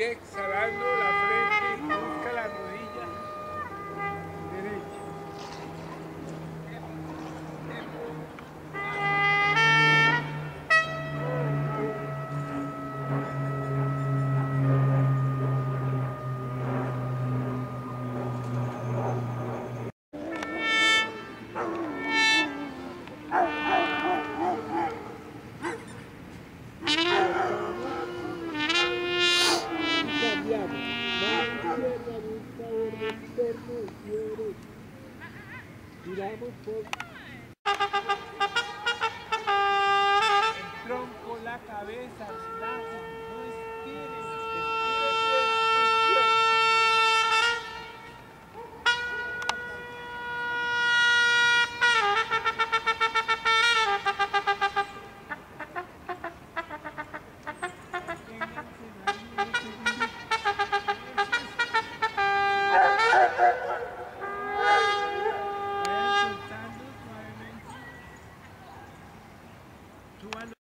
y exhalando la frente, busca la rodilla derecha. Giramos por el tronco, la cabeza, relajen, no estiren, estiren tu extensión.